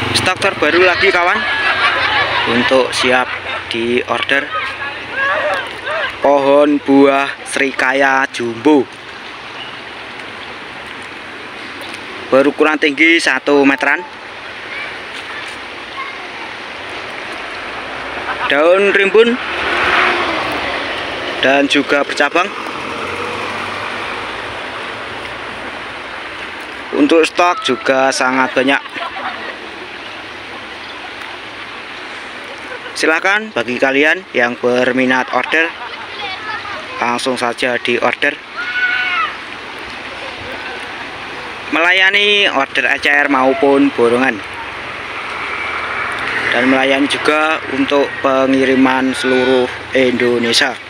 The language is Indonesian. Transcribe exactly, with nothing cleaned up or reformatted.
Stok terbaru lagi kawan, untuk siap di order. Pohon buah Srikaya jumbo, berukuran tinggi satu meteran. Daun rimbun dan juga bercabang. Untuk stok juga sangat banyak. Silakan bagi kalian yang berminat order, langsung saja di order. Melayani order E C R maupun borongan, dan melayani juga untuk pengiriman seluruh Indonesia.